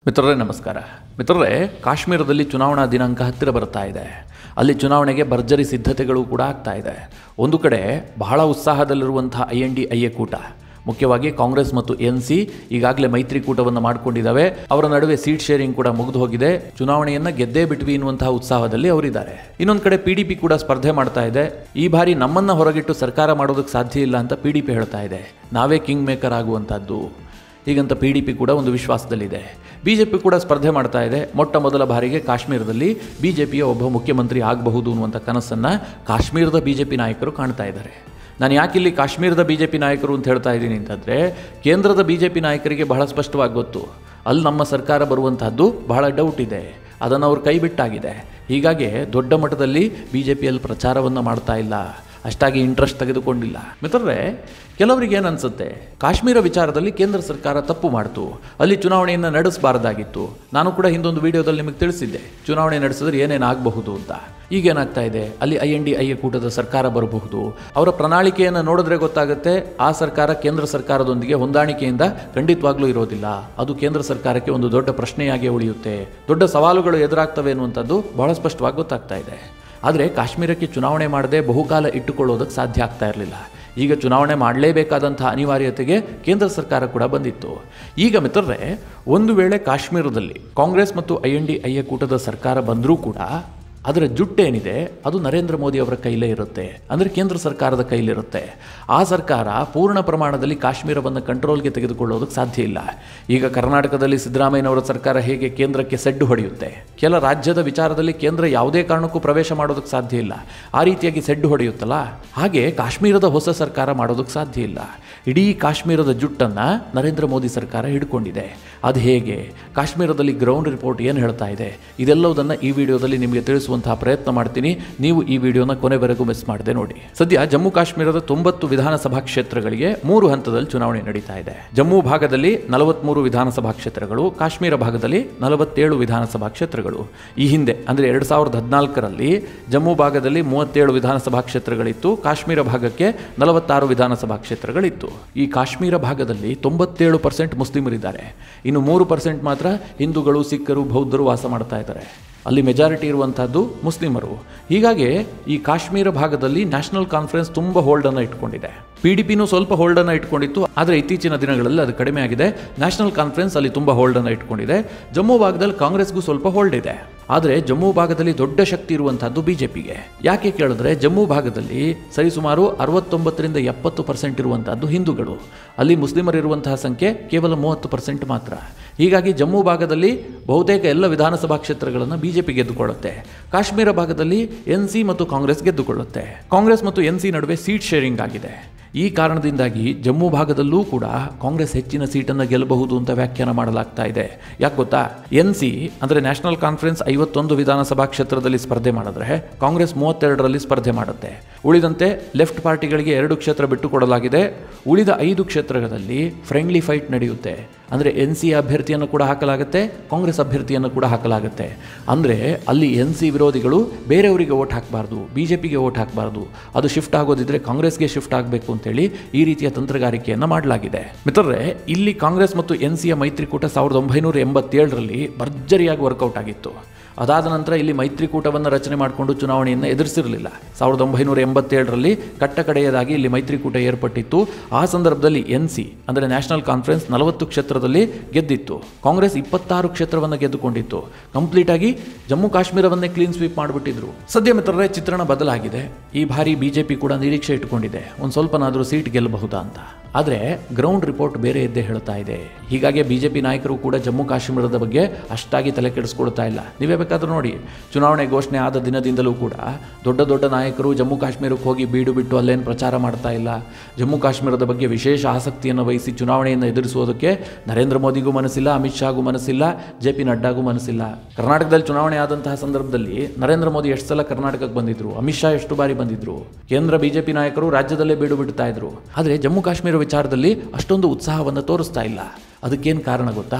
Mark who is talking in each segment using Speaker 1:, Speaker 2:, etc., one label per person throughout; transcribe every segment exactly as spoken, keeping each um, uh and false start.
Speaker 1: ಮಿತ್ರರೇ ನಮಸ್ಕಾರ. ಮಿತ್ರರೇ, ಕಾಶ್ಮೀರದಲ್ಲಿ ಚುನಾವಣಾ ದಿನಾಂಕ ಹತ್ತಿರ ಬರ್ತಾ ಇದೆ. ಅಲ್ಲಿ ಚುನಾವಣೆಗೆ ಭರ್ಜರಿ ಸಿದ್ಧತೆಗಳು ಕೂಡ ಆಗ್ತಾ ಇದೆ. ಒಂದು ಕಡೆ ಬಹಳ ಉತ್ಸಾಹದಲ್ಲಿರುವಂಥ I N D I A ಕೂಟ, ಮುಖ್ಯವಾಗಿ ಕಾಂಗ್ರೆಸ್ ಮತ್ತು ಎನ್ ಸಿ ಈಗಾಗಲೇ ಮೈತ್ರಿಕೂಟವನ್ನು ಮಾಡಿಕೊಂಡಿದ್ದಾವೆ. ಅವರ ನಡುವೆ ಸೀಟ್ ಶೇರಿಂಗ್ ಕೂಡ ಮುಗಿದು ಹೋಗಿದೆ. ಚುನಾವಣೆಯನ್ನು ಗೆದ್ದೇ ಬಿಟ್ವಿ ಎನ್ನುವಂತಹ ಉತ್ಸಾಹದಲ್ಲಿ ಅವರಿದ್ದಾರೆ. ಇನ್ನೊಂದು ಕಡೆ ಪಿ ಡಿ ಪಿ ಕೂಡ ಸ್ಪರ್ಧೆ ಮಾಡ್ತಾ ಇದೆ. ಈ ಬಾರಿ ನಮ್ಮನ್ನು ಹೊರಗಿಟ್ಟು ಸರ್ಕಾರ ಮಾಡೋದಕ್ಕೆ ಸಾಧ್ಯ ಇಲ್ಲ ಅಂತ ಪಿ ಡಿ ಪಿ ಹೇಳ್ತಾ ಇದೆ. ನಾವೇ ಕಿಂಗ್ ಮೇಕರ್ ಆಗುವಂಥದ್ದು ಹೀಗಂತ ಪಿ ಡಿ ಪಿ ಕೂಡ ಒಂದು ವಿಶ್ವಾಸದಲ್ಲಿದೆ. ಬಿ ಜೆ ಪಿ ಕೂಡ ಸ್ಪರ್ಧೆ ಮಾಡ್ತಾ ಇದೆ. ಮೊಟ್ಟ ಮೊದಲ ಬಾರಿಗೆ ಕಾಶ್ಮೀರದಲ್ಲಿ ಬಿ ಜೆ ಪಿಯ ಒಬ್ಬ ಮುಖ್ಯಮಂತ್ರಿ ಆಗಬಹುದು ಅನ್ನುವಂಥ ಕನಸನ್ನು ಕಾಶ್ಮೀರದ ಬಿ ಜೆ ಪಿ ನಾಯಕರು ಕಾಣ್ತಾ ಇದ್ದಾರೆ. ನಾನು ಯಾಕಿಲ್ಲಿ ಕಾಶ್ಮೀರದ ಬಿ ಜೆ ಪಿ ನಾಯಕರು ಅಂತ ಹೇಳ್ತಾ ಇದ್ದೀನಿ ಅಂತಂದರೆ, ಕೇಂದ್ರದ ಬಿ ಜೆ ಪಿ ನಾಯಕರಿಗೆ ಬಹಳ ಸ್ಪಷ್ಟವಾಗಿ ಗೊತ್ತು, ಅಲ್ಲಿ ನಮ್ಮ ಸರ್ಕಾರ ಬರುವಂತಹದ್ದು ಬಹಳ ಡೌಟ್ ಇದೆ, ಅದನ್ನು ಅವ್ರು ಕೈ ಬಿಟ್ಟಾಗಿದೆ. ಹೀಗಾಗಿ ದೊಡ್ಡ ಮಟ್ಟದಲ್ಲಿ ಬಿ ಜೆ ಪಿಯಲ್ಲಿ ಪ್ರಚಾರವನ್ನು ಮಾಡ್ತಾ ಇಲ್ಲ, ಅಷ್ಟಾಗಿ ಇಂಟ್ರೆಸ್ಟ್ ತೆಗೆದುಕೊಂಡಿಲ್ಲ. ಮಿತ್ರರೇ, ಕೆಲವರಿಗೆ ಏನು ಅನಿಸುತ್ತೆ, ಕಾಶ್ಮೀರ ವಿಚಾರದಲ್ಲಿ ಕೇಂದ್ರ ಸರ್ಕಾರ ತಪ್ಪು ಮಾಡ್ತು, ಅಲ್ಲಿ ಚುನಾವಣೆಯನ್ನು ನಡೆಸಬಾರ್ದಾಗಿತ್ತು. ನಾನು ಕೂಡ ಹಿಂದೊಂದು ವಿಡಿಯೋದಲ್ಲಿ ನಿಮಗೆ ತಿಳಿಸಿದ್ದೆ, ಚುನಾವಣೆ ನಡೆಸಿದ್ರೆ ಏನೇನಾಗಬಹುದು ಅಂತ. ಈಗೇನಾಗ್ತಾ ಇದೆ, ಅಲ್ಲಿ I N D I A ಕೂಟದ ಸರ್ಕಾರ ಬರಬಹುದು. ಅವರ ಪ್ರಣಾಳಿಕೆಯನ್ನು ನೋಡಿದ್ರೆ ಗೊತ್ತಾಗುತ್ತೆ, ಆ ಸರ್ಕಾರ ಕೇಂದ್ರ ಸರ್ಕಾರದೊಂದಿಗೆ ಹೊಂದಾಣಿಕೆಯಿಂದ ಖಂಡಿತವಾಗ್ಲೂ ಇರೋದಿಲ್ಲ. ಅದು ಕೇಂದ್ರ ಸರ್ಕಾರಕ್ಕೆ ಒಂದು ದೊಡ್ಡ ಪ್ರಶ್ನೆಯಾಗಿ ಉಳಿಯುತ್ತೆ. ದೊಡ್ಡ ಸವಾಲುಗಳು ಎದುರಾಗ್ತವೆ ಅನ್ನುವಂಥದ್ದು ಬಹಳ ಸ್ಪಷ್ಟವಾಗಿ ಗೊತ್ತಾಗ್ತಾ ಇದೆ. ಆದರೆ ಕಾಶ್ಮೀರಕ್ಕೆ ಚುನಾವಣೆ ಮಾಡದೆ ಬಹುಕಾಲ ಇಟ್ಟುಕೊಳ್ಳೋದಕ್ಕೆ ಸಾಧ್ಯ ಆಗ್ತಾ ಇರಲಿಲ್ಲ. ಈಗ ಚುನಾವಣೆ ಮಾಡಲೇಬೇಕಾದಂಥ ಅನಿವಾರ್ಯತೆಗೆ ಕೇಂದ್ರ ಸರ್ಕಾರ ಕೂಡ ಬಂದಿತ್ತು. ಈಗ ಮಿತ್ರರೇ, ಒಂದು ವೇಳೆ ಕಾಶ್ಮೀರದಲ್ಲಿ ಕಾಂಗ್ರೆಸ್ ಮತ್ತು I N D I A ಕೂಟದ ಸರ್ಕಾರ ಬಂದರೂ ಕೂಡ ಅದರ ಜುಟ್ಟೇನಿದೆ ಅದು ನರೇಂದ್ರ ಮೋದಿ ಅವರ ಕೈಲೇ ಇರುತ್ತೆ, ಅಂದರೆ ಕೇಂದ್ರ ಸರ್ಕಾರದ ಕೈಲಿರುತ್ತೆ. ಆ ಸರ್ಕಾರ ಪೂರ್ಣ ಪ್ರಮಾಣದಲ್ಲಿ ಕಾಶ್ಮೀರವನ್ನು ಕಂಟ್ರೋಲ್ಗೆ ತೆಗೆದುಕೊಳ್ಳೋದಕ್ಕೆ ಸಾಧ್ಯ ಇಲ್ಲ. ಈಗ ಕರ್ನಾಟಕದಲ್ಲಿ ಸಿದ್ದರಾಮಯ್ಯನವರ ಸರ್ಕಾರ ಹೇಗೆ ಕೇಂದ್ರಕ್ಕೆ ಸೆಡ್ಡು ಹೊಡೆಯುತ್ತೆ, ಕೆಲ ರಾಜ್ಯದ ವಿಚಾರದಲ್ಲಿ ಕೇಂದ್ರ ಯಾವುದೇ ಕಾರಣಕ್ಕೂ ಪ್ರವೇಶ ಮಾಡೋದಕ್ಕೆ ಸಾಧ್ಯ ಇಲ್ಲ, ಆ ರೀತಿಯಾಗಿ ಸೆಡ್ಡು ಹೊಡೆಯುತ್ತಲ್ಲ, ಹಾಗೆ ಕಾಶ್ಮೀರದ ಹೊಸ ಸರ್ಕಾರ ಮಾಡೋದಕ್ಕೆ ಸಾಧ್ಯ ಇಲ್ಲ. ಇಡೀ ಕಾಶ್ಮೀರದ ಜುಟ್ಟನ್ನು ನರೇಂದ್ರ ಮೋದಿ ಸರ್ಕಾರ ಹಿಡ್ಕೊಂಡಿದೆ. ಅದು ಹೇಗೆ, ಕಾಶ್ಮೀರದಲ್ಲಿ ಗ್ರೌಂಡ್ ರಿಪೋರ್ಟ್ ಏನು ಹೇಳ್ತಾ ಇದೆ, ಇದೆಲ್ಲವುದನ್ನು ಈ ವಿಡಿಯೋದಲ್ಲಿ ನಿಮಗೆ ತಿಳಿಸುವಂತಹ ಪ್ರಯತ್ನ ಮಾಡ್ತೀನಿ. ನೀವು ಈ ವಿಡಿಯೋನ ಕೊನೆವರೆಗೂ ಮಿಸ್ ಮಾಡದೆ ನೋಡಿ. ಸದ್ಯ ಜಮ್ಮು ಕಾಶ್ಮೀರದ ತೊಂಬತ್ತು ವಿಧಾನಸಭಾ ಕ್ಷೇತ್ರಗಳಿಗೆ ಮೂರು ಹಂತದಲ್ಲಿ ಚುನಾವಣೆ ನಡೀತಾ ಇದೆ. ಜಮ್ಮು ಭಾಗದಲ್ಲಿ ನಲವತ್ಮೂರು ವಿಧಾನಸಭಾ ಕ್ಷೇತ್ರಗಳು, ಕಾಶ್ಮೀರ ಭಾಗದಲ್ಲಿ ನಲವತ್ತೇಳು ವಿಧಾನಸಭಾ ಕ್ಷೇತ್ರಗಳು. ಈ ಹಿಂದೆ ಅಂದರೆ ಎರಡು ಸಾವಿರದ ಹದಿನಾಲ್ಕರಲ್ಲಿ ಜಮ್ಮು ಭಾಗದಲ್ಲಿ ಮೂವತ್ತೇಳು ವಿಧಾನಸಭಾ ಕ್ಷೇತ್ರಗಳಿತ್ತು, ಕಾಶ್ಮೀರ ಭಾಗಕ್ಕೆ ನಲವತ್ತಾರು ವಿಧಾನಸಭಾ ಕ್ಷೇತ್ರಗಳಿತ್ತು. ಈ ಕಾಶ್ಮೀರ ಭಾಗದಲ್ಲಿ ತೊಂಬತ್ತೇಳು ಪರ್ಸೆಂಟ್ ಮುಸ್ಲಿಮರಿದ್ದಾರೆ, ಇನ್ನು ಮೂರು ಪರ್ಸೆಂಟ್ ಮಾತ್ರ ಹಿಂದೂಗಳು, ಸಿಖ್ಖರು, ಬೌದ್ಧರು ವಾಸ ಮಾಡ್ತಾ ಇದ್ದಾರೆ. ಅಲ್ಲಿ ಮೆಜಾರಿಟಿ ಇರುವಂಥದ್ದು ಮುಸ್ಲಿಮರು. ಹೀಗಾಗಿ ಈ ಕಾಶ್ಮೀರ ಭಾಗದಲ್ಲಿ ನ್ಯಾಷನಲ್ ಕಾನ್ಫರೆನ್ಸ್ ತುಂಬ ಹೋಲ್ಡನ್ನು ಇಟ್ಕೊಂಡಿದೆ. ಪಿ ಡಿ ಪಿನೂ ಸ್ವಲ್ಪ ಹೋಲ್ಡನ್ನು ಇಟ್ಕೊಂಡಿತ್ತು, ಆದರೆ ಇತ್ತೀಚಿನ ದಿನಗಳಲ್ಲಿ ಅದು ಕಡಿಮೆ ಆಗಿದೆ. ನ್ಯಾಷನಲ್ ಕಾನ್ಫರೆನ್ಸ್ ಅಲ್ಲಿ ತುಂಬ ಹೋಲ್ಡನ್ನು ಇಟ್ಕೊಂಡಿದೆ. ಜಮ್ಮು ಭಾಗದಲ್ಲಿ ಕಾಂಗ್ರೆಸ್ಗೂ ಸ್ವಲ್ಪ ಹೋಲ್ಡ್ ಇದೆ. ಆದರೆ ಜಮ್ಮು ಭಾಗದಲ್ಲಿ ದೊಡ್ಡ ಶಕ್ತಿ ಇರುವಂತಹದ್ದು ಬಿಜೆಪಿಗೆ. ಯಾಕೆ ಕೇಳಿದ್ರೆ, ಜಮ್ಮು ಭಾಗದಲ್ಲಿ ಸರಿಸುಮಾರು ಅರವತ್ತೊಂಬತ್ತರಿಂದ ಎಪ್ಪತ್ತು ಪರ್ಸೆಂಟ್ ಇರುವಂತಹದ್ದು ಹಿಂದೂಗಳು, ಅಲ್ಲಿ ಮುಸ್ಲಿಮರಿರುವಂತಹ ಸಂಖ್ಯೆ ಕೇವಲ ಮೂವತ್ತು ಪರ್ಸೆಂಟ್ ಮಾತ್ರ. ಹೀಗಾಗಿ ಜಮ್ಮು ಭಾಗದಲ್ಲಿ ಬಹುತೇಕ ಎಲ್ಲ ವಿಧಾನಸಭಾ ಕ್ಷೇತ್ರಗಳನ್ನು ಬಿಜೆಪಿ ಗೆದ್ದುಕೊಳ್ಳುತ್ತೆ. ಕಾಶ್ಮೀರ ಭಾಗದಲ್ಲಿ ಎನ್ ಸಿ ಮತ್ತು ಕಾಂಗ್ರೆಸ್ ಗೆದ್ದುಕೊಳ್ಳುತ್ತೆ. ಕಾಂಗ್ರೆಸ್ ಮತ್ತು ಎನ್ ಸಿ ನಡುವೆ ಸೀಟ್ ಶೇರಿಂಗ್ ಆಗಿದೆ. ಈ ಕಾರಣದಿಂದಾಗಿ ಜಮ್ಮು ಭಾಗದಲ್ಲೂ ಕೂಡ ಕಾಂಗ್ರೆಸ್ ಹೆಚ್ಚಿನ ಸೀಟನ್ನು ಗೆಲ್ಲಬಹುದು ಅಂತ ವ್ಯಾಖ್ಯಾನ ಮಾಡಲಾಗ್ತಾ ಇದೆ. ಯಾಕೆ ಗೊತ್ತಾ, ಎನ್ ಸಿ ಅಂದರೆ ನ್ಯಾಷನಲ್ ಕಾನ್ಫರೆನ್ಸ್ ಐವತ್ತೊಂದು ವಿಧಾನಸಭಾ ಕ್ಷೇತ್ರದಲ್ಲಿ ಸ್ಪರ್ಧೆ ಮಾಡಿದ್ರೆ ಕಾಂಗ್ರೆಸ್ ಮೂವತ್ತೆರಡರಲ್ಲಿ ಸ್ಪರ್ಧೆ ಮಾಡುತ್ತೆ. ಉಳಿದಂತೆ ಲೆಫ್ಟ್ ಪಾರ್ಟಿಗಳಿಗೆ ಎರಡು ಕ್ಷೇತ್ರ ಬಿಟ್ಟು ಕೊಡಲಾಗಿದೆ. ಉಳಿದ ಐದು ಕ್ಷೇತ್ರಗಳಲ್ಲಿ ಫ್ರೆಂಡ್ಲಿ ಫೈಟ್ ನಡೆಯುತ್ತೆ. ಅಂದರೆ ಎನ್ ಸಿ ಅಭ್ಯರ್ಥಿಯನ್ನು ಕೂಡ ಹಾಕಲಾಗುತ್ತೆ, ಕಾಂಗ್ರೆಸ್ ಅಭ್ಯರ್ಥಿಯನ್ನು ಕೂಡ ಹಾಕಲಾಗುತ್ತೆ. ಅಂದರೆ ಅಲ್ಲಿ ಎನ್ ಸಿ ವಿರೋಧಿಗಳು ಬೇರೆಯವರಿಗೆ ಓಟ್ ಹಾಕಬಾರ್ದು, ಬಿ ಜೆ ಪಿಗೆ ಓಟ್ ಹಾಕಬಾರ್ದು, ಅದು ಶಿಫ್ಟ್ ಆಗೋದಿದ್ರೆ ಕಾಂಗ್ರೆಸ್ಗೆ ಶಿಫ್ಟ್ ಆಗಬೇಕು ಅಂತೇಳಿ ಈ ರೀತಿಯ ತಂತ್ರಗಾರಿಕೆಯನ್ನು ಮಾಡಲಾಗಿದೆ. ಮಿತ್ರರೇ, ಇಲ್ಲಿ ಕಾಂಗ್ರೆಸ್ ಮತ್ತು ಎನ್ ಸಿಯ ಮೈತ್ರಿಕೂಟ ಸಾವಿರದ ಒಂಬೈನೂರ ಎಂಬತ್ತೇಳರಲ್ಲಿ ಭರ್ಜರಿಯಾಗಿ ವರ್ಕೌಟ್ ಆಗಿತ್ತು. ಅದಾದ ನಂತರ ಇಲ್ಲಿ ಮೈತ್ರಿಕೂಟವನ್ನು ರಚನೆ ಮಾಡಿಕೊಂಡು ಚುನಾವಣೆಯನ್ನು ಎದುರಿಸಿರಲಿಲ್ಲ. ಸಾವಿರದ ಒಂಬೈನೂರ ಎಂಬತ್ತೇಳರಲ್ಲಿ ಕಟ್ಟ ಕಡೆಯದಾಗಿ ಇಲ್ಲಿ ಮೈತ್ರಿಕೂಟ ಏರ್ಪಟ್ಟಿತ್ತು. ಆ ಸಂದರ್ಭದಲ್ಲಿ ಎನ್ ಸಿ ಅಂದರೆ ನ್ಯಾಷನಲ್ ಕಾನ್ಫರೆನ್ಸ್ ನಲವತ್ತು ಕ್ಷೇತ್ರದಲ್ಲಿ ಗೆದ್ದಿತ್ತು. ಕಾಂಗ್ರೆಸ್ ಇಪ್ಪತ್ತಾರು ಕ್ಷೇತ್ರವನ್ನು ಗೆದ್ದುಕೊಂಡಿತ್ತು. ಕಂಪ್ಲೀಟ್ ಆಗಿ ಜಮ್ಮು ಕಾಶ್ಮೀರವನ್ನೇ ಕ್ಲೀನ್ ಸ್ವೀಪ್ ಮಾಡಿಬಿಟ್ಟಿದ್ರು. ಸದ್ಯ ಮಿತ್ರರೇ, ಚಿತ್ರಣ ಬದಲಾಗಿದೆ. ಈ ಬಾರಿ ಬಿಜೆಪಿ ಕೂಡ ನಿರೀಕ್ಷೆ ಇಟ್ಟುಕೊಂಡಿದೆ, ಒಂದು ಸ್ವಲ್ಪನಾದರೂ ಸೀಟ್ ಗೆಲ್ಲಬಹುದಾ ಅಂತ. ಆದರೆ ಗ್ರೌಂಡ್ ರಿಪೋರ್ಟ್ ಬೇರೆ ಇದ್ದೇ ಹೇಳ್ತಾ ಇದೆ. ಹೀಗಾಗಿ ಬಿಜೆಪಿ ನಾಯಕರು ಕೂಡ ಜಮ್ಮು ಕಾಶ್ಮೀರದ ಬಗ್ಗೆ ಅಷ್ಟಾಗಿ ತಲೆ ಕೆಡಿಸ್ಕೊಳ್ತಾ ಇಲ್ಲ. ನೀವೇ ಬೇಕಾದ್ರೂ ನೋಡಿ, ಚುನಾವಣೆ ಘೋಷಣೆ ಆದ ದಿನದಿಂದಲೂ ಕೂಡ ದೊಡ್ಡ ದೊಡ್ಡ ನಾಯಕರು ಜಮ್ಮು ಕಾಶ್ಮೀರಕ್ಕೆ ಹೋಗಿ ಬೀಡು ಬಿಟ್ಟು ಅಲ್ಲೇನು ಪ್ರಚಾರ ಮಾಡ್ತಾ ಇಲ್ಲ. ಜಮ್ಮು ಕಾಶ್ಮೀರದ ಬಗ್ಗೆ ವಿಶೇಷ ಆಸಕ್ತಿಯನ್ನು ವಹಿಸಿ ಚುನಾವಣೆಯನ್ನು ಎದುರಿಸುವುದಕ್ಕೆ ನರೇಂದ್ರ ಮೋದಿಗೂ ಮನಸ್ಸಿಲ್ಲ, ಅಮಿತ್ ಶಾಗೂ ಮನಸ್ಸಿಲ್ಲ, ಜೆ ಪಿ ನಡ್ಡಾಗೂ ಮನಸ್ಸಿಲ್ಲ. ಕರ್ನಾಟಕದಲ್ಲಿ ಚುನಾವಣೆ ಆದಂತಹ ಸಂದರ್ಭದಲ್ಲಿ ನರೇಂದ್ರ ಮೋದಿ ಎಷ್ಟು ಸಲ ಕರ್ನಾಟಕಕ್ಕೆ ಬಂದಿದ್ರು, ಅಮಿತ್ ಶಾ ಎಷ್ಟು ಬಾರಿ ಬಂದಿದ್ರು, ಕೇಂದ್ರ ಬಿಜೆಪಿ ನಾಯಕರು ರಾಜ್ಯದಲ್ಲೇ ಬೀಡು ಬಿಡ್ತಾ ಇದ್ರು. ಆದರೆ ಜಮ್ಮು ಕಾಶ್ಮೀರ ವಿಚಾರದಲ್ಲಿ ಅಷ್ಟೊಂದು ಉತ್ಸಾಹವನ್ನು ತೋರಿಸ್ತಾ ಇಲ್ಲ. ಅದಕ್ಕೇನು ಕಾರಣ ಗೊತ್ತಾ?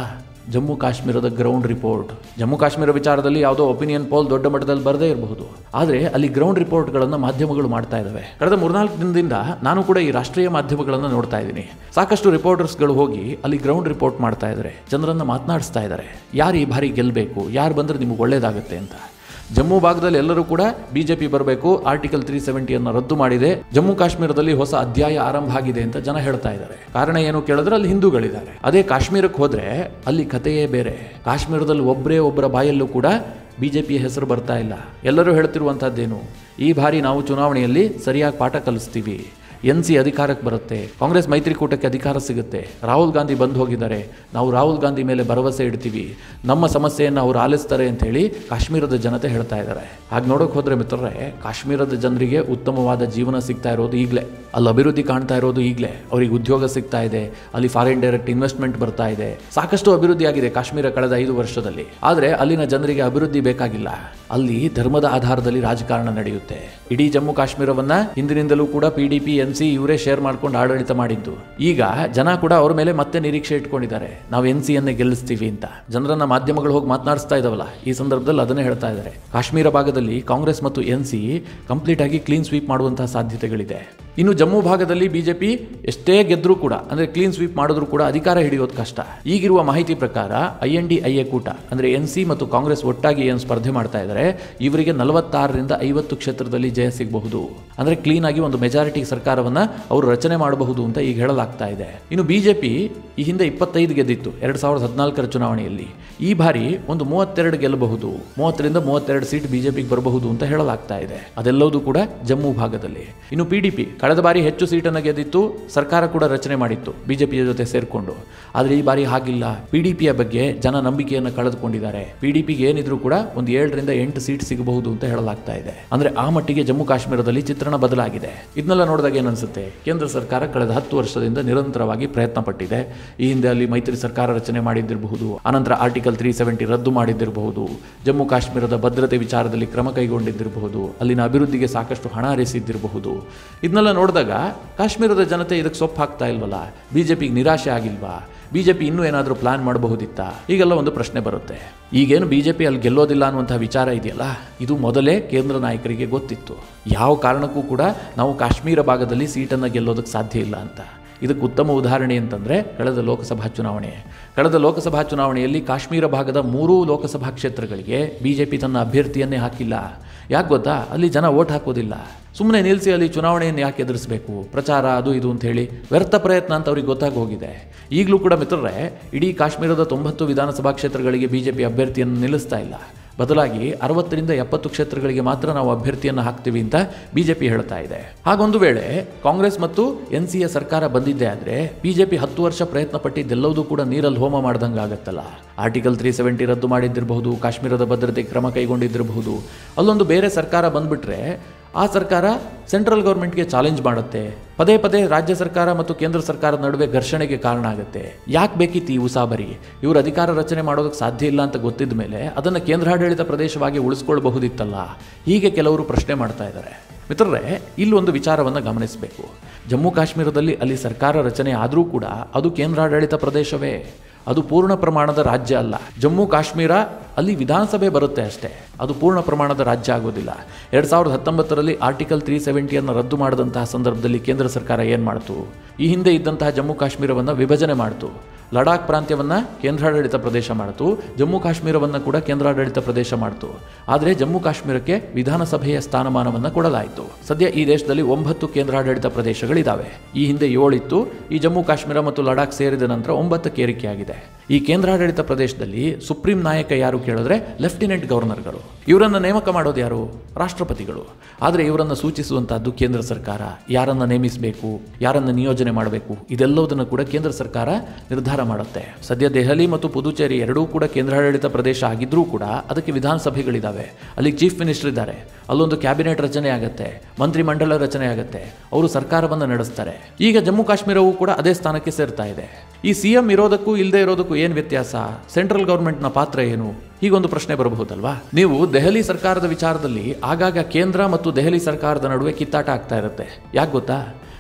Speaker 1: ಜಮ್ಮು ಕಾಶ್ಮೀರದ ಗ್ರೌಂಡ್ ರಿಪೋರ್ಟ್. ಜಮ್ಮು ಕಾಶ್ಮೀರ ವಿಚಾರದಲ್ಲಿ ಯಾವುದೋ ಒಪಿನಿಯನ್ ಪೋಲ್ ದೊಡ್ಡ ಮಟ್ಟದಲ್ಲಿ ಬರದೇ ಇರಬಹುದು, ಆದರೆ ಅಲ್ಲಿ ಗ್ರೌಂಡ್ ರಿಪೋರ್ಟ್ಗಳನ್ನು ಮಾಧ್ಯಮಗಳು ಮಾಡ್ತಾ ಇದ್ದಾವೆ. ಕಳೆದ ಮೂರ್ನಾಲ್ಕು ದಿನದಿಂದ ನಾನು ಕೂಡ ಈ ರಾಷ್ಟ್ರೀಯ ಮಾಧ್ಯಮಗಳನ್ನು ನೋಡ್ತಾ ಇದ್ದೀನಿ. ಸಾಕಷ್ಟು ರಿಪೋರ್ಟರ್ಸ್ಗಳು ಹೋಗಿ ಅಲ್ಲಿ ಗ್ರೌಂಡ್ ರಿಪೋರ್ಟ್ ಮಾಡ್ತಾ ಇದ್ದಾರೆ, ಜನರನ್ನ ಮಾತನಾಡಿಸ್ತಾ ಇದ್ದಾರೆ, ಯಾರು ಈ ಬಾರಿ ಗೆಲ್ಲಬೇಕು, ಯಾರು ಬಂದರೆ ನಿಮಗೆ ಒಳ್ಳೇದಾಗುತ್ತೆ ಅಂತ. ಜಮ್ಮು ಭಾಗದಲ್ಲಿ ಎಲ್ಲರೂ ಕೂಡ ಬಿಜೆಪಿ ಬರಬೇಕು, ಆರ್ಟಿಕಲ್ ತ್ರೀ ಸೆವೆಂಟಿಯನ್ನು ರದ್ದು ಮಾಡಿದೆ, ಜಮ್ಮು ಕಾಶ್ಮೀರದಲ್ಲಿ ಹೊಸ ಅಧ್ಯಾಯ ಆರಂಭ ಆಗಿದೆ ಅಂತ ಜನ ಹೇಳ್ತಾ ಇದ್ದಾರೆ. ಕಾರಣ ಏನು ಕೇಳಿದ್ರೆ ಅಲ್ಲಿ ಹಿಂದೂಗಳಿದ್ದಾರೆ. ಅದೇ ಕಾಶ್ಮೀರಕ್ಕೆ ಹೋದ್ರೆ ಅಲ್ಲಿ ಕಥೆಯೇ ಬೇರೆ. ಕಾಶ್ಮೀರದಲ್ಲಿ ಒಬ್ಬರೇ ಒಬ್ಬರ ಬಾಯಲ್ಲೂ ಕೂಡ ಬಿಜೆಪಿಯ ಹೆಸರು ಬರ್ತಾ ಇಲ್ಲ. ಎಲ್ಲರೂ ಹೇಳ್ತಿರುವಂತಹದ್ದೇನು, ಈ ಬಾರಿ ನಾವು ಚುನಾವಣೆಯಲ್ಲಿ ಸರಿಯಾಗಿ ಪಾಠ ಕಲಿಸ್ತೀವಿ, ಎನ್ ಸಿ ಅಧಿಕಾರಕ್ಕೆ ಬರುತ್ತೆ, ಕಾಂಗ್ರೆಸ್ ಮೈತ್ರಿಕೂಟಕ್ಕೆ ಅಧಿಕಾರ ಸಿಗುತ್ತೆ, ರಾಹುಲ್ ಗಾಂಧಿ ಬಂದು ಹೋಗಿದ್ದಾರೆ, ನಾವು ರಾಹುಲ್ ಗಾಂಧಿ ಮೇಲೆ ಭರವಸೆ ಇಡ್ತೀವಿ, ನಮ್ಮ ಸಮಸ್ಯೆಯನ್ನು ಅವ್ರು ಆಲಿಸ್ತಾರೆ ಅಂತ ಹೇಳಿ ಕಾಶ್ಮೀರದ ಜನತೆ ಹೇಳ್ತಾ ಇದ್ದಾರೆ. ಹಾಗೆ ನೋಡೋಕೆ ಹೋದ್ರೆ ಮಿತ್ರರೇ, ಕಾಶ್ಮೀರದ ಜನರಿಗೆ ಉತ್ತಮವಾದ ಜೀವನ ಸಿಗ್ತಾ ಇರೋದು ಈಗಲೇ, ಅಲ್ಲಿ ಅಭಿವೃದ್ಧಿ ಕಾಣ್ತಾ ಇರೋದು ಈಗಲೇ, ಅವ್ರಿಗೆ ಉದ್ಯೋಗ ಸಿಗ್ತಾ ಇದೆ, ಅಲ್ಲಿ ಫಾರಿನ್ ಡೈರೆಕ್ಟ್ ಇನ್ವೆಸ್ಟ್ಮೆಂಟ್ ಬರ್ತಾ ಇದೆ, ಸಾಕಷ್ಟು ಅಭಿವೃದ್ಧಿ ಆಗಿದೆ ಕಾಶ್ಮೀರ ಕಳೆದ ಐದು ವರ್ಷದಲ್ಲಿ. ಆದರೆ ಅಲ್ಲಿನ ಜನರಿಗೆ ಅಭಿವೃದ್ಧಿ ಬೇಕಾಗಿಲ್ಲ, ಅಲ್ಲಿ ಧರ್ಮದ ಆಧಾರದಲ್ಲಿ ರಾಜಕಾರಣ ನಡೆಯುತ್ತೆ. ಇಡೀ ಜಮ್ಮು ಕಾಶ್ಮೀರವನ್ನ ಹಿಂದಿನಿಂದಲೂ ಕೂಡ P D P N C ಇವರೇ ಶೇರ್ ಮಾಡ್ಕೊಂಡು ಆಡಳಿತ ಮಾಡಿದ್ದು. ಈಗ ಜನ ಕೂಡ ಅವ್ರ ಮೇಲೆ ಮತ್ತೆ ನಿರೀಕ್ಷೆ ಇಟ್ಕೊಂಡಿದ್ದಾರೆ, ನಾವು ಎನ್ ಸಿಯನ್ನೇ ಗೆಲ್ಲಿಸ್ತೀವಿ ಅಂತ. ಜನರನ್ನ ಮಾಧ್ಯಮಗಳು ಹೋಗಿ ಮಾತನಾಡಿಸ್ತಾ ಇದಾವಲ್ಲ, ಈ ಸಂದರ್ಭದಲ್ಲಿ ಅದನ್ನೇ ಹೇಳ್ತಾ ಇದ್ದಾರೆ. ಕಾಶ್ಮೀರ ಭಾಗದಲ್ಲಿ ಕಾಂಗ್ರೆಸ್ ಮತ್ತು ಎನ್ ಸಿ ಕಂಪ್ಲೀಟ್ ಆಗಿ ಕ್ಲೀನ್ ಸ್ವೀಪ್ ಮಾಡುವಂತಹ ಸಾಧ್ಯತೆಗಳಿದೆ. ಇನ್ನು ಜಮ್ಮು ಭಾಗದಲ್ಲಿ ಬಿಜೆಪಿ ಎಷ್ಟೇ ಗೆದ್ರೂ ಕೂಡ, ಅಂದ್ರೆ ಕ್ಲೀನ್ ಸ್ವೀಪ್ ಮಾಡಿದ್ರು ಕೂಡ ಅಧಿಕಾರ ಹಿಡಿಯೋದು ಕಷ್ಟ. ಈಗಿರುವ ಮಾಹಿತಿ ಪ್ರಕಾರ I N D I A ಕೂಟ ಅಂದ್ರೆ ಎನ್ ಸಿ ಮತ್ತು ಕಾಂಗ್ರೆಸ್ ಒಟ್ಟಾಗಿ ಏನು ಸ್ಪರ್ಧೆ ಮಾಡ್ತಾ ಇದ್ದಾರೆ, ಇವರಿಗೆ ನಲವತ್ತಾರರಿಂದ ಐವತ್ತು ಕ್ಷೇತ್ರದಲ್ಲಿ ಜಯ ಸಿಗಬಹುದು. ಅಂದ್ರೆ ಕ್ಲೀನ್ ಆಗಿ ಒಂದು ಮೆಜಾರಿಟಿ ಸರ್ಕಾರವನ್ನ ಅವರು ರಚನೆ ಮಾಡಬಹುದು ಅಂತ ಈಗ ಹೇಳಲಾಗ್ತಾ ಇದೆ. ಇನ್ನು ಬಿಜೆಪಿ ಈ ಹಿಂದೆ ಇಪ್ಪತ್ತೈದು ಗೆದ್ದಿತ್ತು ಎರಡ್ ಸಾವಿರದ ಹದಿನಾಲ್ಕರ ಚುನಾವಣೆಯಲ್ಲಿ. ಈ ಬಾರಿ ಒಂದು ಮೂವತ್ತೆರಡು ಗೆಲ್ಲಬಹುದು, ಮೂವತ್ತರಿಂದ ಮೂವತ್ತೆರಡು ಸೀಟ್ ಬಿಜೆಪಿಗೆ ಬರಬಹುದು ಅಂತ ಹೇಳಲಾಗ್ತಾ ಇದೆ. ಅದೆಲ್ಲವೂ ಕೂಡ ಜಮ್ಮು ಭಾಗದಲ್ಲಿ. ಇನ್ನು ಪಿ ಡಿ ಪಿ ಕಳೆದ ಬಾರಿ ಹೆಚ್ಚು ಸೀಟನ್ನು ಗೆದ್ದಿತ್ತು, ಸರ್ಕಾರ ಕೂಡ ರಚನೆ ಮಾಡಿತ್ತು ಬಿಜೆಪಿಯ ಜೊತೆ ಸೇರ್ಕೊಂಡು. ಆದರೆ ಈ ಬಾರಿ ಹಾಗಿಲ್ಲ. ಪಿ ಡಿ ಪಿಯ ಬಗ್ಗೆ ಜನ ನಂಬಿಕೆಯನ್ನು ಕಳೆದುಕೊಂಡಿದ್ದಾರೆ. ಪಿ ಡಿ ಪಿಗೆ ಏನಿದ್ರು ಕೂಡ ಒಂದು ಏಳರಿಂದ ಎಂಟು ಸೀಟ್ ಸಿಗಬಹುದು ಅಂತ ಹೇಳಲಾಗ್ತಾ ಇದೆ. ಅಂದ್ರೆ ಆ ಮಟ್ಟಿಗೆ ಜಮ್ಮು ಕಾಶ್ಮೀರದಲ್ಲಿ ಚಿತ್ರಣ ಬದಲಾಗಿದೆ. ಇದನ್ನೆಲ್ಲ ನೋಡಿದಾಗ ಏನನ್ಸುತ್ತೆ, ಕೇಂದ್ರ ಸರ್ಕಾರ ಕಳೆದ ಹತ್ತು ವರ್ಷದಿಂದ ನಿರಂತರವಾಗಿ ಪ್ರಯತ್ನ ಪಟ್ಟಿದೆ. ಈ ಹಿಂದೆ ಅಲ್ಲಿ ಮೈತ್ರಿ ಸರ್ಕಾರ ರಚನೆ ಮಾಡಿದ್ದಿರಬಹುದು, ಅನಂತರ ಆರ್ಟಿಕಲ್ ತ್ರೀ ಸೆವೆಂಟಿ ರದ್ದು ಮಾಡಿದ್ದಿರಬಹುದು, ಜಮ್ಮು ಕಾಶ್ಮೀರದ ಭದ್ರತೆ ವಿಚಾರದಲ್ಲಿ ಕ್ರಮ ಕೈಗೊಂಡಿದ್ದಿರಬಹುದು, ಅಲ್ಲಿನ ಅಭಿವೃದ್ಧಿಗೆ ಸಾಕಷ್ಟು ಹಣ ಹರಿಸಿದ್ದಿರಬಹುದು. ಇದನ್ನೆಲ್ಲ ನೋಡಿದಾಗ ಕಾಶ್ಮೀರದ ಜನತೆ ಇದಕ್ಕೆ ಸೊಪ್ಪು ಹಾಕ್ತಾ ಇಲ್ವಲ್ಲ, ಬಿಜೆಪಿಗೆ ನಿರಾಶೆ ಆಗಿಲ್ವಾ, ಬಿಜೆಪಿ ಇನ್ನೂ ಏನಾದರೂ ಪ್ಲಾನ್ ಮಾಡಬಹುದಿತ್ತ, ಈಗೆಲ್ಲ ಒಂದು ಪ್ರಶ್ನೆ ಬರುತ್ತೆ. ಈಗೇನು ಬಿಜೆಪಿ ಅಲ್ಲಿ ಗೆಲ್ಲೋದಿಲ್ಲ ಅನ್ನುವಂಥ ವಿಚಾರ ಇದೆಯಲ್ಲ, ಇದು ಮೊದಲೇ ಕೇಂದ್ರ ನಾಯಕರಿಗೆ ಗೊತ್ತಿತ್ತು. ಯಾವ ಕಾರಣಕ್ಕೂ ಕೂಡ ನಾವು ಕಾಶ್ಮೀರ ಭಾಗದಲ್ಲಿ ಸೀಟನ್ನು ಗೆಲ್ಲೋದಕ್ಕೆ ಸಾಧ್ಯ ಇಲ್ಲ ಅಂತ. ಇದಕ್ಕೆ ಉತ್ತಮ ಉದಾಹರಣೆ ಅಂತಂದರೆ ಕಳೆದ ಲೋಕಸಭಾ ಚುನಾವಣೆ. ಕಳೆದ ಲೋಕಸಭಾ ಚುನಾವಣೆಯಲ್ಲಿ ಕಾಶ್ಮೀರ ಭಾಗದ ಮೂರೂ ಲೋಕಸಭಾ ಕ್ಷೇತ್ರಗಳಿಗೆ ಬಿಜೆಪಿ ತನ್ನ ಅಭ್ಯರ್ಥಿಯನ್ನೇ ಹಾಕಿಲ್ಲ. ಯಾಕೆ ಗೊತ್ತಾ, ಅಲ್ಲಿ ಜನ ಓಟ್ ಹಾಕೋದಿಲ್ಲ. ಸುಮ್ಮನೆ ನಿಲ್ಲಿಸಿ ಅಲ್ಲಿ ಚುನಾವಣೆಯನ್ನು ಯಾಕೆ ಎದುರಿಸಬೇಕು, ಪ್ರಚಾರ ಅದು ಇದು ಅಂತ ಹೇಳಿ ವ್ಯರ್ಥ ಪ್ರಯತ್ನ ಅಂತ ಅವ್ರಿಗೆ ಗೊತ್ತಾಗಿ ಹೋಗಿದೆ. ಈಗಲೂ ಕೂಡ ಮಿತ್ರರೇ, ಇಡೀ ಕಾಶ್ಮೀರದ ತೊಂಬತ್ತು ವಿಧಾನಸಭಾ ಕ್ಷೇತ್ರಗಳಿಗೆ ಬಿಜೆಪಿ ಅಭ್ಯರ್ಥಿಯನ್ನು ನಿಲ್ಲಿಸ್ತಾ ಇಲ್ಲ. ಬದಲಾಗಿ ಅರವತ್ತರಿಂದ ಎಪ್ಪತ್ತು ಕ್ಷೇತ್ರಗಳಿಗೆ ಮಾತ್ರ ನಾವು ಅಭ್ಯರ್ಥಿಯನ್ನು ಹಾಕ್ತೀವಿ ಅಂತ ಬಿಜೆಪಿ ಹೇಳ್ತಾ ಇದೆ. ಹಾಗೊಂದು ವೇಳೆ ಕಾಂಗ್ರೆಸ್ ಮತ್ತು ಎನ್ ಸಿಯ ಸರ್ಕಾರ ಬಂದಿದ್ದೇ ಆದರೆ ಬಿಜೆಪಿ ಹತ್ತು ವರ್ಷ ಪ್ರಯತ್ನ ಪಟ್ಟಿದ್ದೆಲ್ಲವೂ ಕೂಡ ನೀರಲ್ಲಿ ಹೋಮ ಮಾಡ್ದಂಗೆ ಆಗತ್ತಲ್ಲ. ಆರ್ಟಿಕಲ್ ತ್ರೀ ಸೆವೆಂಟಿ ರದ್ದು ಮಾಡಿದ್ದಿರಬಹುದು, ಕಾಶ್ಮೀರದ ಭದ್ರತೆಗೆ ಕ್ರಮ ಕೈಗೊಂಡಿದ್ದಿರಬಹುದು. ಅಲ್ಲೊಂದು ಬೇರೆ ಸರ್ಕಾರ ಬಂದ್ಬಿಟ್ರೆ ಆ ಸರ್ಕಾರ ಸೆಂಟ್ರಲ್ ಗೌರ್ಮೆಂಟ್ಗೆ ಚಾಲೆಂಜ್ ಮಾಡುತ್ತೆ, ಪದೇ ಪದೇ ರಾಜ್ಯ ಸರ್ಕಾರ ಮತ್ತು ಕೇಂದ್ರ ಸರ್ಕಾರದ ನಡುವೆ ಘರ್ಷಣೆಗೆ ಕಾರಣ ಆಗುತ್ತೆ. ಯಾಕೆ ಬೇಕಿತ್ತು ಈ ಉಸಾಬರಿ? ಇವರು ಅಧಿಕಾರ ರಚನೆ ಮಾಡೋದಕ್ಕೆ ಸಾಧ್ಯ ಇಲ್ಲ ಅಂತ ಗೊತ್ತಿದ್ದ ಮೇಲೆ ಅದನ್ನು ಕೇಂದ್ರಾಡಳಿತ ಪ್ರದೇಶವಾಗಿ ಉಳಿಸ್ಕೊಳ್ಬಹುದಿತ್ತಲ್ಲ. ಹೀಗೆ ಕೆಲವರು ಪ್ರಶ್ನೆ ಮಾಡ್ತಾ ಇದ್ದಾರೆ. ಮಿತ್ರರೇ, ಇಲ್ಲೊಂದು ವಿಚಾರವನ್ನು ಗಮನಿಸಬೇಕು. ಜಮ್ಮು ಕಾಶ್ಮೀರದಲ್ಲಿ ಅಲ್ಲಿ ಸರ್ಕಾರ ರಚನೆ ಆದರೂ ಕೂಡ ಅದು ಕೇಂದ್ರಾಡಳಿತ ಪ್ರದೇಶವೇ, ಅದು ಪೂರ್ಣ ಪ್ರಮಾಣದ ರಾಜ್ಯ ಅಲ್ಲ. ಜಮ್ಮು ಕಾಶ್ಮೀರ ಅಲ್ಲಿ ವಿಧಾನಸಭೆ ಬರುತ್ತೆ ಅಷ್ಟೇ, ಅದು ಪೂರ್ಣ ಪ್ರಮಾಣದ ರಾಜ್ಯ ಆಗೋದಿಲ್ಲ. ಎರಡು ಸಾವಿರದ ಹತ್ತೊಂಬತ್ತರಲ್ಲಿ ಆರ್ಟಿಕಲ್ ತ್ರೀ ಸೆವೆಂಟಿಯನ್ನು ರದ್ದು ಮಾಡಿದಂತಹ ಸಂದರ್ಭದಲ್ಲಿ ಕೇಂದ್ರ ಸರ್ಕಾರ ಏನು ಮಾಡ್ತು, ಈ ಹಿಂದೆ ಇದ್ದಂತಹ ಜಮ್ಮು ಕಾಶ್ಮೀರವನ್ನು ವಿಭಜನೆ ಮಾಡ್ತು. ಲಡಾಖ್ ಪ್ರಾಂತ್ಯವನ್ನು ಕೇಂದ್ರಾಡಳಿತ ಪ್ರದೇಶ ಮಾಡಿತು, ಜಮ್ಮು ಕಾಶ್ಮೀರವನ್ನು ಕೂಡ ಕೇಂದ್ರಾಡಳಿತ ಪ್ರದೇಶ ಮಾಡಿತು. ಆದರೆ ಜಮ್ಮು ಕಾಶ್ಮೀರಕ್ಕೆ ವಿಧಾನಸಭೆಯ ಸ್ಥಾನಮಾನವನ್ನು ಕೊಡಲಾಯಿತು. ಸದ್ಯ ಈ ದೇಶದಲ್ಲಿ ಒಂಬತ್ತು ಕೇಂದ್ರಾಡಳಿತ ಪ್ರದೇಶಗಳಿದ್ದಾವೆ. ಈ ಹಿಂದೆ ಏಳಿತ್ತು, ಈ ಜಮ್ಮು ಕಾಶ್ಮೀರ ಮತ್ತು ಲಡಾಖ್ ಸೇರಿದ ನಂತರ ಒಂಬತ್ತಕ್ಕೆ ಏರಿಕೆಯಾಗಿದೆ. ಈ ಕೇಂದ್ರಾಡಳಿತ ಪ್ರದೇಶದಲ್ಲಿ ಸುಪ್ರೀಂ ನಾಯಕ ಯಾರು ಕೇಳಿದ್ರೆ ಲೆಫ್ಟಿನೆಂಟ್ ಗವರ್ನರ್ಗಳು. ಇವರನ್ನು ನೇಮಕ ಮಾಡೋದು ಯಾರು? ರಾಷ್ಟ್ರಪತಿಗಳು. ಆದರೆ ಇವರನ್ನು ಸೂಚಿಸುವಂತಹದ್ದು ಕೇಂದ್ರ ಸರ್ಕಾರ. ಯಾರನ್ನ ನೇಮಿಸಬೇಕು, ಯಾರನ್ನು ನಿಯೋಜನೆ ಮಾಡಬೇಕು, ಇದೆಲ್ಲವುದನ್ನು ಕೂಡ ಕೇಂದ್ರ ಸರ್ಕಾರ ನಿರ್ಧಾರ ಮಾಡುತ್ತೆ. ಸದ್ಯ ದೆಹಲಿ ಮತ್ತು ಪುದುಚೇರಿ ಎರಡೂ ಕೂಡ ಕೇಂದ್ರಾಡಳಿತ ಪ್ರದೇಶ ಆಗಿದ್ರೂ ಕೂಡ ಅದಕ್ಕೆ ವಿಧಾನಸಭೆಗಳಿದ್ದಾವೆ. ಅಲ್ಲಿ ಚೀಫ್ ಮಿನಿಸ್ಟರ್ ಇದ್ದಾರೆ, ಅಲ್ಲೊಂದು ಕ್ಯಾಬಿನೆಟ್ ರಚನೆ ಆಗುತ್ತೆ, ಮಂತ್ರಿಮಂಡಲ ರಚನೆ ಆಗುತ್ತೆ, ಅವರು ಸರ್ಕಾರವನ್ನು ನಡೆಸ್ತಾರೆ. ಈಗ ಜಮ್ಮು ಕಾಶ್ಮೀರವೂ ಕೂಡ ಅದೇ ಸ್ಥಾನಕ್ಕೆ ಸೇರ್ತಾ ಇದೆ. ಈ ಸಿ ಎಂ ಇರೋದಕ್ಕೂ ಇಲ್ಲದೆ ಇರೋದಕ್ಕೂ ಏನು ವ್ಯತ್ಯಾಸ? ಸೆಂಟ್ರಲ್ ಗೌರ್ಮೆಂಟ್ನ ಪಾತ್ರ ಏನು? ಹೀಗೊಂದು ಪ್ರಶ್ನೆ ಬರಬಹುದಲ್ವಾ? ನೀವು ದೆಹಲಿ ಸರ್ಕಾರದ ವಿಚಾರದಲ್ಲಿ ಆಗಾಗ ಕೇಂದ್ರ ಮತ್ತು ದೆಹಲಿ ಸರ್ಕಾರದ ನಡುವೆ ಕಿತ್ತಾಟ ಆಗ್ತಾ ಇರುತ್ತೆ. ಯಾಕೆ ಗೊತ್ತಾ?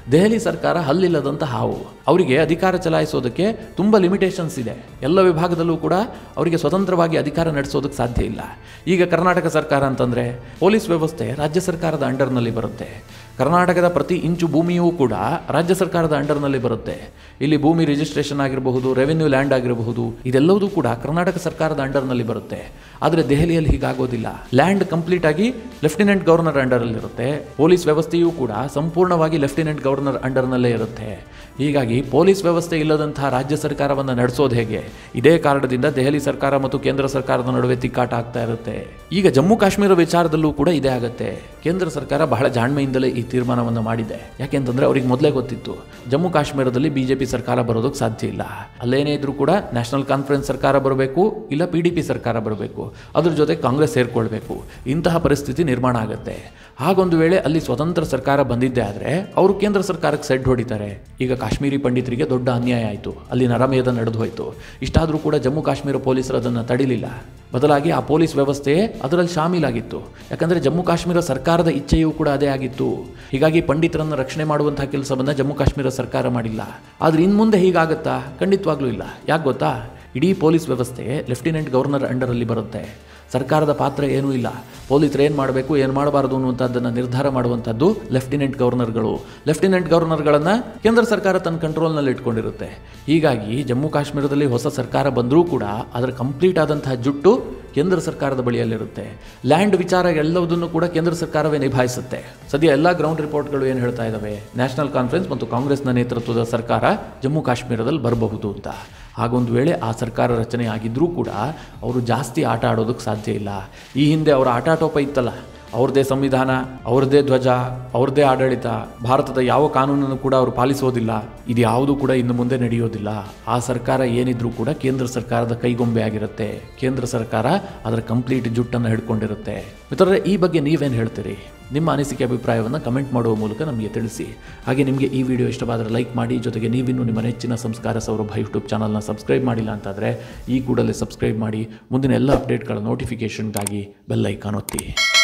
Speaker 1: ದೆಹಲಿ ಸರ್ಕಾರ ಹಲ್ಲಿಲ್ಲದಂಥ ಹಾವು. ಅವರಿಗೆ ಅಧಿಕಾರ ಚಲಾಯಿಸೋದಕ್ಕೆ ತುಂಬ ಲಿಮಿಟೇಷನ್ಸ್ ಇದೆ. ಎಲ್ಲ ವಿಭಾಗದಲ್ಲೂ ಕೂಡ ಅವರಿಗೆ ಸ್ವತಂತ್ರವಾಗಿ ಅಧಿಕಾರ ನಡೆಸೋದಕ್ಕೆ ಸಾಧ್ಯ ಇಲ್ಲ. ಈಗ ಕರ್ನಾಟಕ ಸರ್ಕಾರ ಅಂತಂದರೆ ಪೊಲೀಸ್ ವ್ಯವಸ್ಥೆ ರಾಜ್ಯ ಸರ್ಕಾರದ ಅಂಡರ್ನಲ್ಲಿ ಬರುತ್ತೆ. ಕರ್ನಾಟಕದ ಪ್ರತಿ ಇಂಚು ಭೂಮಿಯೂ ಕೂಡ ರಾಜ್ಯ ಸರ್ಕಾರದ ಅಂಡರ್ನಲ್ಲಿ ಬರುತ್ತೆ. ಇಲ್ಲಿ ಭೂಮಿ ರಿಜಿಸ್ಟ್ರೇಷನ್ ಆಗಿರಬಹುದು, ರೆವೆನ್ಯೂ ಲ್ಯಾಂಡ್ ಆಗಿರಬಹುದು, ಇದೆಲ್ಲವೂ ಕೂಡ ಕರ್ನಾಟಕ ಸರ್ಕಾರದ ಅಂಡರ್ನಲ್ಲಿ ಬರುತ್ತೆ. ಆದರೆ ದೆಹಲಿಯಲ್ಲಿ ಹೀಗಾಗೋದಿಲ್ಲ. ಲ್ಯಾಂಡ್ ಕಂಪ್ಲೀಟ್ ಆಗಿ ಲೆಫ್ಟಿನೆಂಟ್ ಗವರ್ನರ್ ಅಂಡರಲ್ಲಿರುತ್ತೆ. ಪೊಲೀಸ್ ವ್ಯವಸ್ಥೆಯೂ ಕೂಡ ಸಂಪೂರ್ಣವಾಗಿ ಲೆಫ್ಟಿನೆಂಟ್ ಗವರ್ನರ್ ಅಂಡರ್ನಲ್ಲೇ ಇರುತ್ತೆ. ಹೀಗಾಗಿ ಪೊಲೀಸ್ ವ್ಯವಸ್ಥೆ ಇಲ್ಲದಂತಹ ರಾಜ್ಯ ಸರ್ಕಾರವನ್ನು ನಡೆಸೋದು ಹೇಗೆ? ಇದೇ ಕಾರಣದಿಂದ ದೆಹಲಿ ಸರ್ಕಾರ ಮತ್ತು ಕೇಂದ್ರ ಸರ್ಕಾರದ ನಡುವೆ ತಿಕ್ಕಾಟ ಆಗ್ತಾ ಇರುತ್ತೆ. ಈಗ ಜಮ್ಮು ಕಾಶ್ಮೀರ ವಿಚಾರದಲ್ಲೂ ಕೂಡ ಇದೇ ಆಗುತ್ತೆ. ಕೇಂದ್ರ ಸರ್ಕಾರ ಬಹಳ ಜಾಣ್ಮೆಯಿಂದಲೇ ಈ ತೀರ್ಮಾನವನ್ನು ಮಾಡಿದೆ. ಯಾಕೆಂತಂದ್ರೆ ಅವ್ರಿಗೆ ಮೊದಲೇ ಗೊತ್ತಿತ್ತು ಜಮ್ಮು ಕಾಶ್ಮೀರದಲ್ಲಿ ಬಿಜೆಪಿ ಸರ್ಕಾರ ಬರೋದಕ್ಕೆ ಸಾಧ್ಯ ಇಲ್ಲ. ಅಲ್ಲೇನೇ ಇದ್ರೂ ಕೂಡ ನ್ಯಾಷನಲ್ ಕಾನ್ಫರೆನ್ಸ್ ಸರ್ಕಾರ ಬರಬೇಕು, ಇಲ್ಲ ಪಿ ಡಿ ಪಿ ಸರ್ಕಾರ ಬರಬೇಕು, ಅದ್ರ ಜೊತೆ ಕಾಂಗ್ರೆಸ್ ಸೇರ್ಕೊಳ್ಬೇಕು. ಇಂತಹ ಪರಿಸ್ಥಿತಿ ನಿರ್ಮಾಣ ಆಗುತ್ತೆ. ಹಾಗೊಂದು ವೇಳೆ ಅಲ್ಲಿ ಸ್ವತಂತ್ರ ಸರ್ಕಾರ ಬಂದಿದ್ದೇ ಆದರೆ ಅವರು ಕೇಂದ್ರ ಸರ್ಕಾರಕ್ಕೆ ಸೆಡ್ ಹೊಡಿತಾರೆ. ಈಗ ಕಾಶ್ಮೀರಿ ಪಂಡಿತರಿಗೆ ದೊಡ್ಡ ಅನ್ಯಾಯ ಆಯಿತು, ಅಲ್ಲಿ ನರಮೇಧ ನಡೆದು ಹೋಯಿತು. ಇಷ್ಟಾದರೂ ಕೂಡ ಜಮ್ಮು ಕಾಶ್ಮೀರ ಪೊಲೀಸರು ಅದನ್ನು ತಡಿಲಿಲ್ಲ. ಬದಲಾಗಿ ಆ ಪೊಲೀಸ್ ವ್ಯವಸ್ಥೆ ಅದರಲ್ಲಿ ಶಾಮೀಲಾಗಿತ್ತು. ಯಾಕಂದರೆ ಜಮ್ಮು ಕಾಶ್ಮೀರ ಸರ್ಕಾರದ ಇಚ್ಛೆಯೂ ಕೂಡ ಅದೇ ಆಗಿತ್ತು. ಹೀಗಾಗಿ ಪಂಡಿತರನ್ನು ರಕ್ಷಣೆ ಮಾಡುವಂತಹ ಕೆಲಸವನ್ನು ಜಮ್ಮು ಕಾಶ್ಮೀರ ಸರ್ಕಾರ ಮಾಡಿಲ್ಲ. ಆದರೆ ಇನ್ನು ಮುಂದೆ ಹೀಗಾಗತ್ತಾ? ಖಂಡಿತವಾಗ್ಲೂ ಇಲ್ಲ. ಯಾಕೆ ಗೊತ್ತಾ? ಇಡೀ ಪೊಲೀಸ್ ವ್ಯವಸ್ಥೆ ಲೆಫ್ಟಿನೆಂಟ್ ಗವರ್ನರ್ ಅಂಡರಲ್ಲಿ ಬರುತ್ತೆ. ಸರ್ಕಾರದ ಪಾತ್ರ ಏನೂ ಇಲ್ಲ. ಪೊಲೀಸರು ಏನು ಮಾಡಬೇಕು, ಏನು ಮಾಡಬಾರದು ಅನ್ನುವಂಥದ್ದನ್ನು ನಿರ್ಧಾರ ಮಾಡುವಂಥದ್ದು ಲೆಫ್ಟಿನೆಂಟ್ ಗವರ್ನರ್ಗಳು. ಲೆಫ್ಟಿನೆಂಟ್ ಗವರ್ನರ್ಗಳನ್ನು ಕೇಂದ್ರ ಸರ್ಕಾರ ತನ್ನ ಕಂಟ್ರೋಲ್ನಲ್ಲಿ ಇಟ್ಕೊಂಡಿರುತ್ತೆ. ಹೀಗಾಗಿ ಜಮ್ಮು ಕಾಶ್ಮೀರದಲ್ಲಿ ಹೊಸ ಸರ್ಕಾರ ಬಂದರೂ ಕೂಡ ಅದರ ಕಂಪ್ಲೀಟ್ ಆದಂತಹ ಜುಟ್ಟು ಕೇಂದ್ರ ಸರ್ಕಾರದ ಬಳಿಯಲ್ಲಿರುತ್ತೆ. ಲ್ಯಾಂಡ್ ವಿಚಾರ ಎಲ್ಲವುದನ್ನು ಕೂಡ ಕೇಂದ್ರ ಸರ್ಕಾರವೇ ನಿಭಾಯಿಸುತ್ತೆ. ಸದ್ಯ ಎಲ್ಲ ಗ್ರೌಂಡ್ ರಿಪೋರ್ಟ್ಗಳು ಏನು ಹೇಳ್ತಾ ಇದ್ದಾವೆ? ನ್ಯಾಷನಲ್ ಕಾನ್ಫರೆನ್ಸ್ ಮತ್ತು ಕಾಂಗ್ರೆಸ್ನ ನೇತೃತ್ವದ ಸರ್ಕಾರ ಜಮ್ಮು ಕಾಶ್ಮೀರದಲ್ಲಿ ಬರಬಹುದು ಅಂತ. ಹಾಗೊಂದು ವೇಳೆ ಆ ಸರ್ಕಾರ ರಚನೆ ಆಗಿದ್ದರೂ ಕೂಡ ಅವರು ಜಾಸ್ತಿ ಆಟ ಆಡೋದಕ್ಕೆ ಸಾಧ್ಯ ಇಲ್ಲ. ಈ ಹಿಂದೆ ಅವರ ಆಟಾಟೋಪ ಇತ್ತಲ್ಲ, ಅವ್ರದ್ದೇ ಸಂವಿಧಾನ, ಅವ್ರದ್ದೇ ಧ್ವಜ, ಅವ್ರದ್ದೇ ಆಡಳಿತ, ಭಾರತದ ಯಾವ ಕಾನೂನನ್ನು ಕೂಡ ಅವರು ಪಾಲಿಸೋದಿಲ್ಲ. ಇದು ಯಾವುದೂ ಕೂಡ ಇನ್ನು ಮುಂದೆ ನಡೆಯೋದಿಲ್ಲ. ಆ ಸರ್ಕಾರ ಏನಿದ್ರೂ ಕೂಡ ಕೇಂದ್ರ ಸರ್ಕಾರದ ಕೈಗೊಂಬೆ ಆಗಿರುತ್ತೆ. ಕೇಂದ್ರ ಸರ್ಕಾರ ಅದರ ಕಂಪ್ಲೀಟ್ ಜುಟ್ಟನ್ನು ಹಿಡ್ಕೊಂಡಿರುತ್ತೆ. ಮಿತ್ರರೇ, ಈ ಬಗ್ಗೆ ನೀವೇನು ಹೇಳ್ತೀರಿ? ನಿಮ್ಮ ಅನಿಸಿಕೆ ಅಭಿಪ್ರಾಯವನ್ನು ಕಮೆಂಟ್ ಮಾಡುವ ಮೂಲಕ ನಮಗೆ ತಿಳಿಸಿ. ಹಾಗೆ ನಿಮಗೆ ಈ ವಿಡಿಯೋ ಇಷ್ಟವಾದರೆ ಲೈಕ್ ಮಾಡಿ. ಜೊತೆಗೆ ನೀವಿನ್ನೂ ನಿಮ್ಮ ನೆಚ್ಚಿನ ಸಂಸ್ಕಾರ ಸೌರಭ ಯೂಟ್ಯೂಬ್ ಚಾನಲ್ನ ಸಬ್ಸ್ಕ್ರೈಬ್ ಮಾಡಿಲ್ಲ ಅಂತಾದರೆ ಈ ಕೂಡಲೇ ಸಬ್ಸ್ಕ್ರೈಬ್ ಮಾಡಿ. ಮುಂದಿನ ಎಲ್ಲ ಅಪ್ಡೇಟ್ಗಳ ನೋಟಿಫಿಕೇಷನ್ಗಾಗಿ ಬೆಲ್ ಐಕಾನ್ ಒತ್ತಿ.